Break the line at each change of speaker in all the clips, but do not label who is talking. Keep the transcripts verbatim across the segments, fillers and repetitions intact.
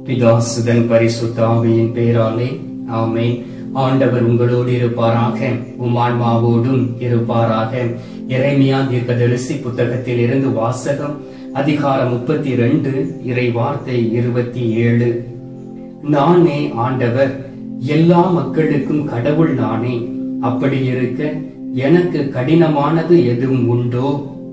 பிதாசுதன் பரிசுத்த ஆவியின் பெயராலே ஆமென். ஆண்டவர் உங்களோடு இருப்பாராக, உம் ஆன்மாவோடும் இருப்பாராக. எரேமியா தீர்க்கதரிசி புத்தகத்தில் இருந்து வாசகம், அதிகாரம் முப்பத்தி இரண்டு, இறை வார்த்தை இருபத்தி ஏழு. நானே ஆண்டவர், எல்லா மக்களுக்கும் கடவுள் நானே. அப்படி இருக்க எனக்கு கடினமானது எதுவும் உண்டோ?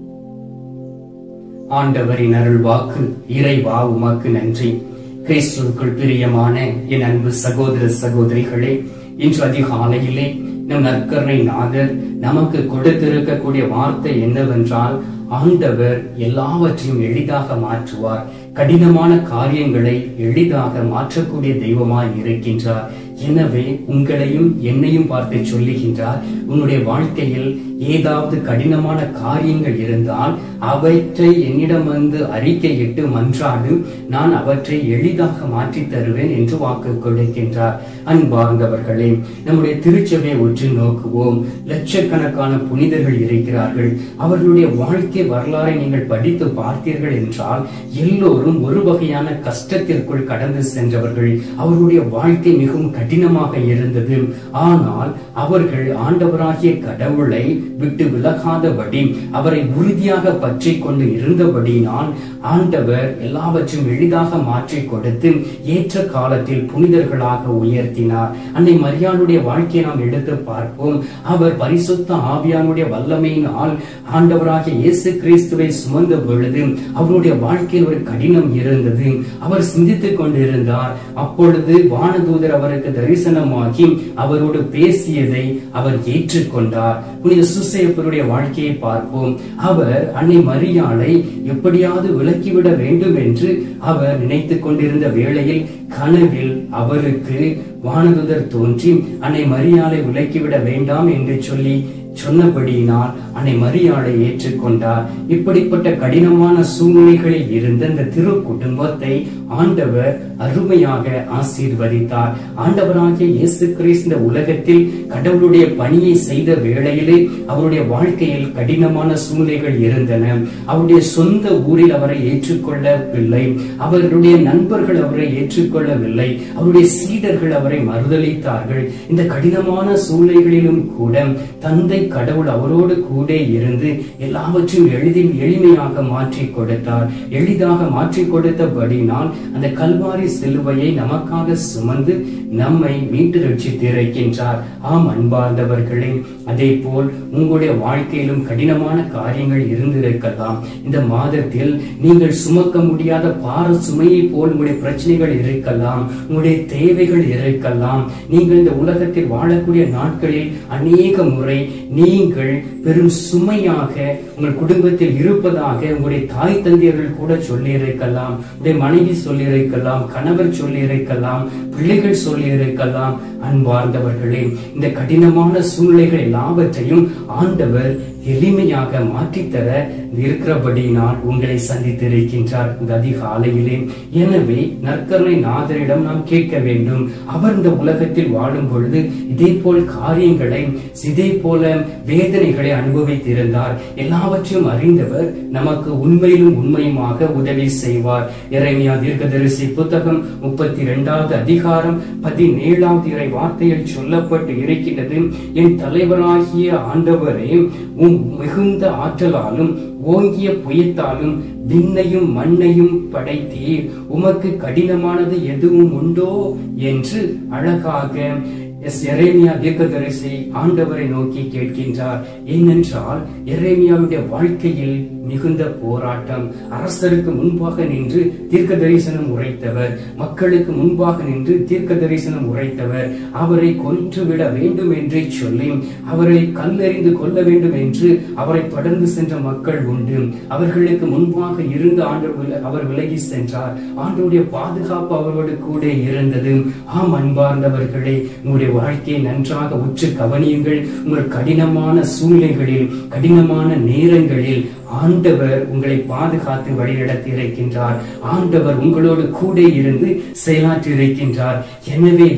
ஆண்டவரின் அருள் வாக்கு. இறைவா உமக்கு நன்றி. கிறிஸ்துவுக்குள் பிரியமான என் அன்பு சகோதர சகோதரிகளே, இன்று அதிகாலையிலே நம் நற்கருணை நாதர் நமக்கு கொடுத்திருக்கக்கூடிய வார்த்தை என்னவென்றால், ஆண்டவர் எல்லாவற்றையும் எளிதாக மாற்றுவார். கடினமான காரியங்களை எளிதாக மாற்றக்கூடிய தெய்வமாய் இருக்கின்றார். எனவே உங்களையும் என்னையும் பார்த்து சொல்லுகின்றார், உன்னுடைய வாழ்க்கையில் ஏதாவது கடினமான காரியங்கள் இருந்தால் அவற்றை என்னிடம் வந்து அறிக்கையிட்டு மன்றாடு, நான் அவற்றை எளிதாக மாற்றி தருவேன் என்று வாக்கு கொடுக்கின்றார். அன்பார்ந்தவர்களே, நம்முடைய திருச்சபையை உற்று நோக்குவோம். லட்சக்கணக்கான புனிதர்கள் இருக்கிறார்கள். அவர்களுடைய வாழ்க்கை வரலாறை நீங்கள் படித்து பார்த்தீர்கள் என்றால் எல்லோரும் ஒரு வகையான கஷ்டத்திற்குள் கடந்து சென்றவர்கள். அவர்களுடைய வாழ்க்கை மிகவும் கடினமாக இருந்தது. ஆனால் அவர்கள் ஆண்டவராகிய கடவுளை விட்டு விலகாதபடி, அவரை உறுதியாக பற்றி கொண்டு இருந்தபடினால் ஆண்டவர் எல்லாவற்றையும் எளிதாக மாற்றி கொடுத்து ஏற்ற காலத்தில் புனிதர்களாக உயர்த்தினார். அன்னை மரியாளுடைய வாழ்க்கையை நாம் எடுத்து பார்ப்போம். அவர் பரிசுத்த ஆவியானுடைய வல்லமையினால் ஆண்டவராகிய இயேசு கிறிஸ்துவை சுமந்த பொழுது அவருடைய வாழ்க்கையில் ஒரு கடினம் இருந்தது. அவர் சிந்தித்துக் கொண்டிருந்தார். அப்பொழுது வானதூதர் அவருக்கு தரிசனமாகி அவரோடு பேசியதை அவர் ஏற்றுக்கொண்டார். புனித சூசையப்பருடைய வாழ்க்கையை பார்ப்போம். அவர் அன்னை மரியாளை எப்படியாவது விலக்கிவிட வேண்டும் என்று அவர் நினைத்துக் கொண்டிருந்த வேளையில் கனவில் அவருக்கு வானதூதர் தோன்றி அன்னை மரியாளை விலக்கிவிட வேண்டாம் என்று சொல்லி சொன்னபடியினால் அன்னை மரியாளை ஏற்றுக்கொண்டார். இப்படிப்பட்ட கடினமான சூழ்நிலைகளில் இருந்த இந்த திரு குடும்பத்தை ஆண்டவர் அருமையாக ஆசீர்வதித்தார். ஆண்டவராகிய இயேசு கிறிஸ்து இந்த உலகத்தில் கடவுளுடைய பணியை செய்த வேளையிலே அவருடைய வாழ்க்கையில் கடினமான சூழ்நிலைகள் இருந்தன. அவருடைய சொந்த ஊரில் அவரை ஏற்றுக்கொள்ளவில்லை. அவருடைய நண்பர்கள் அவரை ஏற்றுக்கொள்ளவில்லை. அவருடைய சீடர்கள் அவரை மறுதலித்தார்கள். இந்த கடினமான சூழ்நிலைகளிலும் கூட தந்தை கடவுள் அவரோடு கூட இருந்து எல்லாவற்றையும் எளிதில் எளிமையாக மாற்றி கொடுத்தார். எளிதாக மாற்றி கொடுத்தபடினால் அந்த கல்வாரி சிலுவையை நமக்காக சுமந்து நம்மை மீட்டு ரட்சித்திருக்கின்றார். ஆம் அன்பார்ந்தவர்களே, அதே போல் உங்களுடைய வாழ்க்கையிலும் கடினமான காரியங்கள் இருந்திருக்கலாம். இந்த மாதத்தில் நீங்கள் சுமக்க முடியாத பார சுமையை போல் உங்களுடைய பிரச்சனைகள் இருக்கலாம், உங்களுடைய தேவைகள் இருக்கலாம். நீங்கள் இந்த உலகத்தில் வாழக்கூடிய நாட்களில் அநேக முறை நீங்கள் பெரும் சுமையாக உங்கள் குடும்பத்தில் இருப்பதாக உங்களுடைய தாய் தந்தையர்கள் கூட சொல்லி இருக்கலாம், உங்களுடைய மனைவி சொல்லி இருக்கலாம், கணவர் சொல்லி இருக்கலாம், பிள்ளைகள் சொல்லி இருக்கலாம். அன்பார்ந்தவர்களே, இந்த கடினமான சூழ்நிலைகள் எல்லாவற்றையும் ஆண்டவர் எளிமையாக மாற்றித்தர இருக்கிறபடியினால் உங்களை சந்தித்திருக்கின்றார் இந்த அதிகாலையிலே. எனவே நற்கருணை நாதரிடம் நாம் கேட்க வேண்டும். அவர் இந்த உலகத்தில் வாழும் பொழுது இதே போல் காரியங்களை, இதே போல வேதனைகளை அனுபவித்திருந்தார். எல்லாவற்றையும் அறிந்தவர் நமக்கு உண்மையிலும் உண்மையுமாக உதவி செய்வார். எரேமியா தீர்க்கதரிசி புத்தகம் முப்பத்தி இரண்டாவது அதிகாரம் பதினேழாவது இறை வார்த்தையில் சொல்லப்பட்டு இருக்கின்றது, என் தலைவராகிய ஆண்டவரே, உம் மிகுந்த ஆற்றலாலும் ஓங்கிய புயத்தாலும் விண்ணையும் மண்ணையும் படைத்தீர். உமக்கு கடினமானது எதுவும் உண்டோ என்று அழகாக எரேமியா தீர்க்கதரிசி ஆண்டவரை நோக்கி கேட்கின்றார். ஏனென்றால் எரேமியாவுடைய வாழ்க்கையில் மிகுந்த போராட்டம். அரசருக்கு முன்பாக நின்று தீர்க்க தரிசனம் உரைத்தவர், மக்களுக்கு முன்பாக நின்று தீர்க்க தரிசனம் உரைத்தவர். அவரை கொன்றுவிட வேண்டும் என்று சொல்லி அவரை கல்லெறிந்து கொள்ள வேண்டும் என்று அவரை தொடர்ந்து சென்ற மக்கள் உண்டு. அவர்களுக்கு முன்பாக இருந்து ஆண்டவர் அவர் விலகி சென்றார். ஆண்டவருடைய பாதுகாப்பு அவரோடு கூட இருந்தது. ஆம் அன்பார்ந்தவர்களே, உங்களுடைய வாழ்க்கையை நன்றாக உற்று கவனியுங்கள். உங்கள் கடினமான சூழ்நிலைகளில், கடினமான நேரங்களில் ஆண்டவர் உங்களை பாதுகாத்து வழிநடத்தி இருக்கின்றார். ஆண்டவர் உங்களோடு கூட இருந்து செயலாற்றி இருக்கின்றார். எனவேதான்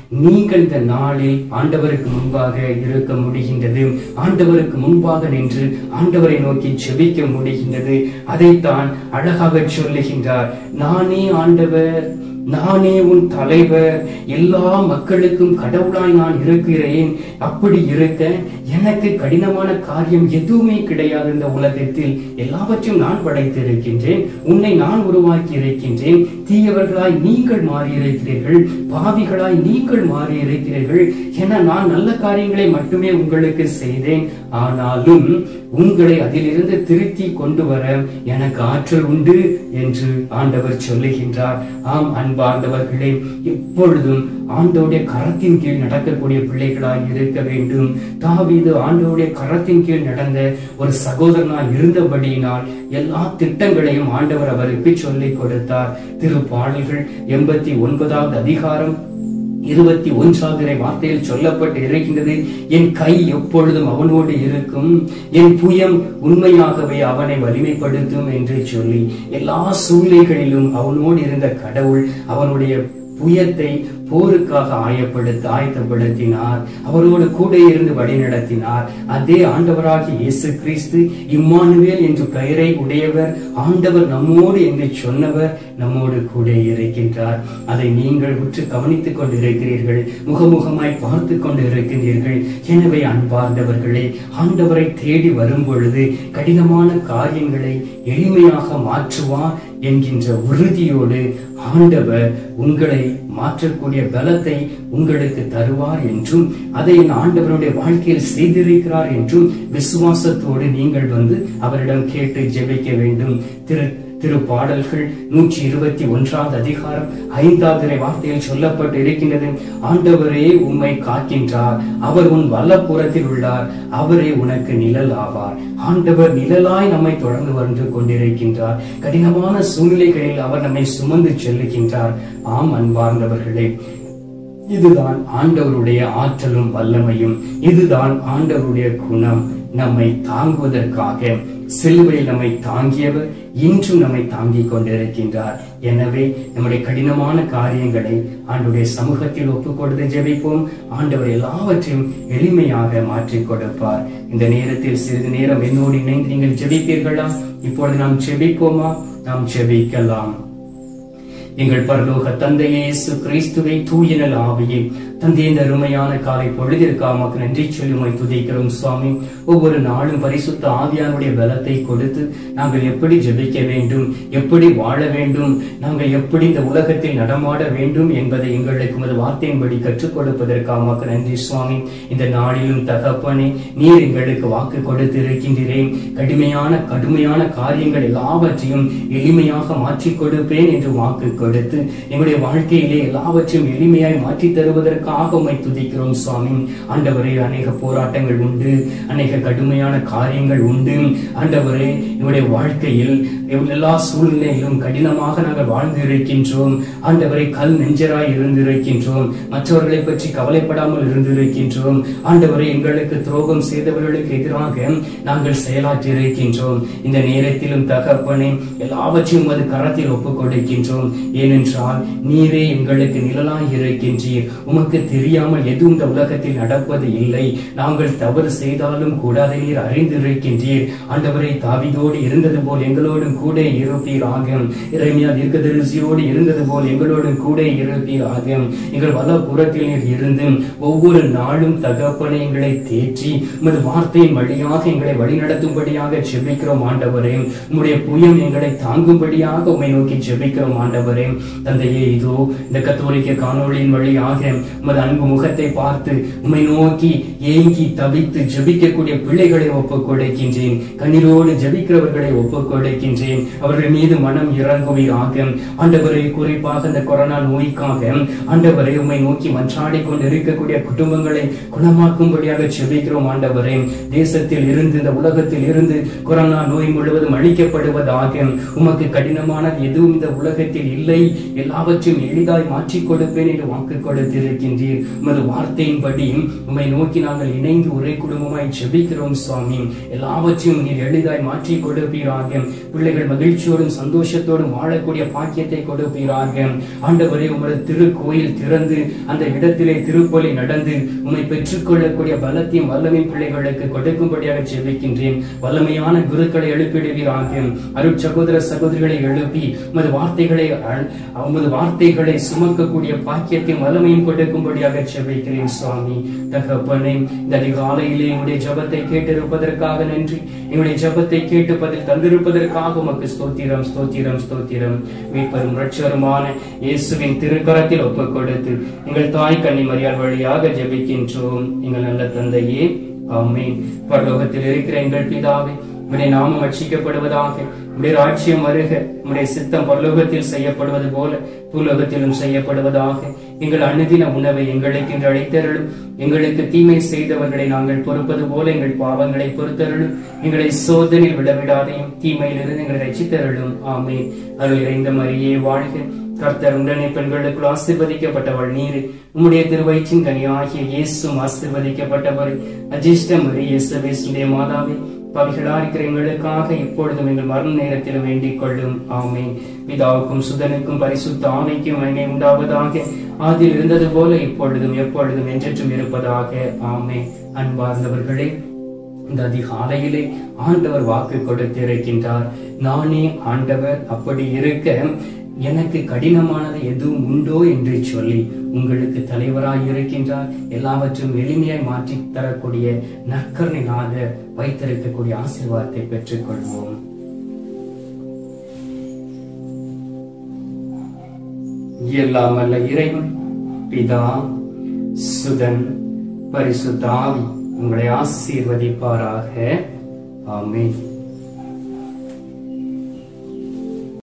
நீங்கள் இந்த நாளில் ஆண்டவருக்கு முன்பாக இருக்க முடிகின்றது. ஆண்டவருக்கு முன்பாக நின்று ஆண்டவரை நோக்கி செபிக்க முடிகின்றது. அதைத்தான் அழகாக சொல்லுகின்றார். நானே ஆண்டவர், நானே உன் தலைவர், எல்லா மக்களுக்கும் கடவுளாய் நான் இருக்கிறேன். அப்படி இருக்க எனக்கு கடினமான காரியம் எதுவுமே கிடையாது. இந்த உலகத்தில் எல்லாவற்றையும் நான் படைத்திருக்கின்றேன். உன்னை நான் உருவாக்கி இருக்கின்றேன். தீயவர்களாய் நீங்கள் மாறி இருக்கிறீர்கள், பாவிகளாய் நீங்கள் மாறி இருக்கிறீர்கள் என நான் நல்ல காரியங்களை மட்டுமே உங்களுக்கு செய்தேன். ஆனாலும் உங்களை அதிலிருந்து திருத்தி கொண்டு வர எனக்கு ஆற்றல் உண்டு என்று ஆண்டவர் சொல்லுகின்றார். ஆம் அன்பார்ந்தவர்களே, எப்பொழுதும் ஆண்டவருடைய கரத்தின் கீழ் நடக்கக்கூடிய பிள்ளைகளாய் இருக்க வேண்டும். தாவீது ஆண்டவருடைய கரத்தின் கீழ் நடந்த ஒரு சகோதரனாய் இருந்தபடியினால் எல்லா திட்டங்களையும் ஆண்டவர் அவருக்கு சொல்லிக் கொடுத்தார். திருப்பாடல்கள் எண்பத்தி ஒன்பதாவது அதிகாரம் இருபத்தி ஒன்றாவது வார்த்தையில் சொல்லப்பட்டு இருக்கின்றது. என் கை எப்பொழுதும் அவனோடு இருக்கும், என் புயம் உண்மையாகவே அவனை வலிமைப்படுத்தும் என்று சொல்லி எல்லா சூழ்நிலைகளிலும் அவனோடு இருந்த கடவுள் அவனுடைய புயத்தை போருக்காக ஆயப்படுத்த ஆயத்தப்படுத்தினார். அவரோடு கூட இருந்து வழி நடத்தினார். அதே ஆண்டவராகிய இயேசு கிறிஸ்து இம்மானுவேல் என்று பெயரை உடையவர், ஆண்டவர் நம்மோடு என்று சொன்னவர் நம்மோடு கூட இருக்கின்றார். அதை நீங்கள் உற்று கவனித்துக் கொண்டு இருக்கிறீர்கள், முகமுகமாய் பார்த்து கொண்டு இருக்கின்றீர்கள். எனவே அன்பார்ந்தவர்களே, ஆண்டவரை தேடி வரும் பொழுது கடினமான காரியங்களை எளிமையாக மாற்றுவார் என்கின்ற உறுதியோடு ஆண்டவர் உங்களை மாற்றக்கூடிய பலத்தை உங்களுக்கு தருவார் என்றும் அதை ஆண்டவருடைய வாழ்க்கையில் செய்திருக்கிறார் என்றும் விசுவாசத்தோடு நீங்கள் வந்து அவரிடம் கேட்டு ஜெபிக்க வேண்டும். திரு திருப்பாடல்கள் நூற்றி இருபத்தி ஒன்றாவது அதிகாரம் ஐந்தாவது வார்த்தையில் சொல்லப்பட்டு இருக்கின்றது. ஆண்டவரே உம்மை காக்கின்றார், அவர் உன் வலப்புறத்தில் உள்ளார், அவரே உனக்கு நிழல் ஆவார். ஆண்டவர் நிழலாய் நம்மை தொடர்ந்து வந்து கொண்டிருக்கின்றார். கடினமான சூழ்நிலைகளில் அவர் நம்மை சுமந்து செல்லுகின்றார். ஆம் அன்பார்ந்தவர்களே, இதுதான் ஆண்டவருடைய ஆற்றலும் வல்லமையும், இதுதான் ஆண்டவருடைய குணம். நம்மை தாங்குவதற்காக சிலுவையில் நம்மை தாங்கியவர் இன்றும் நம்மை தாங்கிக் கொண்டிருக்கின்றார். எனவே நம்முடைய கடினமான காரியங்களை ஆண்டவருடைய சமூகத்தில் ஒப்புக் கொடுத்து ஜெபிப்போம். ஆண்டவர் எல்லாவற்றையும் எளிமையாக மாற்றிக் கொடுப்பார். இந்த நேரத்தில் சிறிது நேரம் என்னோடு இணைந்து நீங்கள் ஜெபிப்பீர்களா? இப்பொழுது நாம் ஜெபிப்போமா? நாம் ஜெபிக்கலாம். எங்கள் பரலோக தந்தையே, இயேசு கிறிஸ்துவை தூயனல் ஆவியே, தந்தையின் அருமையான காலை பொழுதிற்காக நன்றி சொல்லி உம்மை துதிக்கிறோம் சுவாமி. ஒவ்வொரு நாளும் பரிசுத்த ஆவியானுடைய பலத்தை கொடுத்து நாங்கள் எப்படி ஜெபிக்க வேண்டும், எப்படி வாழ வேண்டும், நாங்கள் எப்படி இந்த உலகத்தில் நடமாட வேண்டும் என்பதை எங்களுக்கு உமது வார்த்தையின்படி கற்றுக் கொடுப்பதற்காக நன்றி சுவாமி. இந்த நாளிலும் தகப்பனே, நீர் எங்களுக்கு வாக்கு கொடுத்து இருக்கின்றேன். கடுமையான கடுமையான காரியங்கள் எல்லாவற்றையும் எளிமையாக மாற்றிக் கொடுப்பேன் என்று வாக்கு கொடுத்து எங்களுடைய வாழ்க்கையிலே எல்லாவற்றையும் எளிமையாய் மாற்றி தருவதற்கு உம்மை துதிக்கிறோம் சுவாமி. ஆண்டவரே, அநேக போராட்டங்கள் உண்டு, அநேக கடுமையான காரியங்கள் உண்டு. ஆண்டவரே, என்னுடைய வாழ்க்கையில் எல்லா சூழ்நிலையிலும் கடினமாக நாங்கள் வாழ்ந்து இருக்கின்றோம். ஆண்டவரை கல் நெஞ்சராய் இருந்திருக்கின்றோம், மற்றவர்களை பற்றி கவலைப்படாமல் இருந்திருக்கின்றோம். ஆண்டவரை, எங்களுக்கு துரோகம் செய்தவர்களுக்கு எதிராக நாங்கள் செயலாற்றி இருக்கின்றோம். இந்த நேரத்திலும் தகப்பனே, எல்லாவற்றையும் அது கரத்தில் ஒப்புக் கொடுக்கின்றோம். ஏனென்றால் நீரே எங்களுக்கு நிழலாய் இருக்கின்றீர். உமக்கு தெரியாமல் எதுவும் இந்த உலகத்தில் நடப்பது இல்லை. நாங்கள் தவறு செய்தாலும் கூட அதை நீர் அறிந்திருக்கின்றீர். ஆண்டவரை, தாவீதோடு இருந்தது போல் எங்களோடும் கூட இருப்பீராக. எரேமியா தீர்க்கதரிசியோடு இருந்தது போல் எங்களோடும் கூட இருப்பீராக. எங்கள் வலப்புறத்தில் நீர் இருந்து ஒவ்வொரு நாளும் தகப்பனை எங்களை தேற்றி உமது வார்த்தையின் வழியாக எங்களை வழிநடத்தும்படியாக ஜெபிக்கிறோம் ஆண்டவரே. உம்முடைய புயம் எங்களை தாங்கும்படியாக உம்மை நோக்கி ஜெபிக்கிறோம் ஆண்டவரே. தந்தையே, இதோ இந்த கத்தோலிக்க காணொளியின் வழியாக உமது அன்பு முகத்தை பார்த்து உம்மை நோக்கி ஏங்கி தவித்து ஜெபிக்கக்கூடிய பிள்ளைகளை ஒப்புக் கொடுக்கின்றேன். கண்ணீரோடு ஜெபிக்கிறவர்களை ஒப்புக் கொடுக்கின்றேன். அவர்கள் மீது மனம் இறங்குவீராக. ஆண்டவரை, குறிப்பாக இந்த கொரோனா நோய்க்காக ஆண்டவரை உம்மை நோக்கி மன்றாடி கொண்டு இருக்கக்கூடிய குடும்பங்களை குணமாக்கும்படியாக ஜெபிக்கிறோம் ஆண்டவரே. தேசத்தில் இருந்து இந்த உலகத்தில் இருந்து கொரோனா நோய் முழுவதும் அழிக்கப்படுவதாக. உமக்கு கடினமானது எதுவும் இந்த உலகத்தில் இல்லை, எல்லாவற்றையும் எளிதாய் மாற்றிக் கொடுப்பேன் என்று வாக்கு கொடுத்திருக்கின்றீர். உமது வார்த்தையின்படி உம்மை நோக்கி நாங்கள் இணைந்து ஒரே குடும்பமாய் ஜெபிக்கிறோம் சுவாமி. எல்லாவற்றையும் நீர் எளிதாய் மாற்றிக் கொடுப்பீராக. பிள்ளைகள் பிள்ளைகள் மகிழ்ச்சியோடும் சந்தோஷத்தோடும் வாழக்கூடிய பாக்கியத்தை கொடுப்பீராக. ஆண்டவரே, உமது திருக்கோயில் திறந்து அந்த இடத்திலே திருப்பலி நடந்து உம்மை பெற்றுக்கொள்ளக்கூடிய பலத்தையும் வல்லமையும் பிள்ளைகளுக்கு கொடுக்கும்படியாக ஜெபிக்கின்றேன். வல்லமையான குருக்களை எழுப்பிடுவீராக. அருட் சகோதர சகோதரிகளை எழுப்பி உமது வார்த்தைகளை உமது வார்த்தைகளை சுமக்கக்கூடிய பாக்கியத்தையும் வல்லமையும் கொடுக்கும்படியாக ஜெபிக்கிறேன். சுவாமி தகப்பனே, இந்த அதிகாலையிலே எங்களுடைய ஜெபத்தை கேட்டிருப்பதற்காக நன்றி. எங்களுடைய ஜெபத்தை கேட்டு பதில் தந்திருப்பதற்காக உமக்கு ஸ்தோத்திரம் ஸ்தோத்திரம் ஸ்தோத்திரம். மீட்பரும் இரட்சகருமான இயேசுவின் திருக்கரத்தில் ஒப்புக் கொடுத்து எங்கள் தாய் கன்னிமரியாள் வழியாக ஜெபிக்கின்றோம். எங்கள் நல்ல தந்தையே, ஆமென். பரலோகத்தில் இருக்கிற எங்கள் பிதாவே, உம்முடைய நாமம் ரட்சிக்கப்படுவதாக. உம்முடைய ராஜ்யம் வருக. உம்முடைய சித்தம் பரலோகத்தில் செய்யப்படுவது போல பூலோகத்திலும் செய்யப்படுவதாக. எங்கள் அனுதின உணவை எங்களுக்கு இன்று அளித்தருளும். எங்களுக்கு தீமை செய்தவர்களை நாங்கள் பொறுப்பது போல எங்கள் பாவங்களை பொறுத்தருளும். எங்களை சோதனையில் விடவிடாதையும் தீமையிலிருந்து எங்களை ரட்சித்தருளும். ஆமென். அருள் நிறைந்த மரியே வாழ்க. கர்த்தர் உடனே பெண்களுக்குள் ஆசீர்வதிக்கப்பட்டவள் நீர். உம்முடைய திருவயிற்றின் கனியாகிய இயேசுவும் ஆசீர்வதிக்கப்பட்டவர். அஜிஷ்ட மரியே, சர்வேசுடைய மாதாவே, பாவிகளா இருக்கிற எங்களுக்காக இப்பொழுதும் எங்கள் மரண நேரத்தில் வேண்டிக் கொள்ளும். ஆமென். பிதாவுக்கும் சுதனுக்கும் பரிசுத்த ஆவிக்கும் மகிமை உண்டாவதாக. ஆதியில் இருந்தது போல இப்பொழுதும் எப்பொழுதும் என்றென்றும் இருப்பதாக. ஆமென். அன்பார்ந்தவர்களே, இந்த அதிகாலையிலே ஆண்டவர் வாக்கு கொடுத்திருக்கின்றார். நானே ஆண்டவர், அப்படி இருக்க எனக்கு கடினமானது எதுவும் உண்டோ என்று சொல்லி உங்களுக்கு தலைவராய் இருக்கின்றார். எல்லாவற்றும் எளிமையாய் மாற்றி தரக்கூடிய நற்கருணையாக வைத்திருக்கக்கூடிய ஆசீர்வாதத்தை பெற்றுக் கொள்வோம். எல்லாம் அல்ல இறைவன் பிதா, சுதன், பரிசுத்த ஆவி உங்களை ஆசீர்வதிப்பாராக. ஆமென்.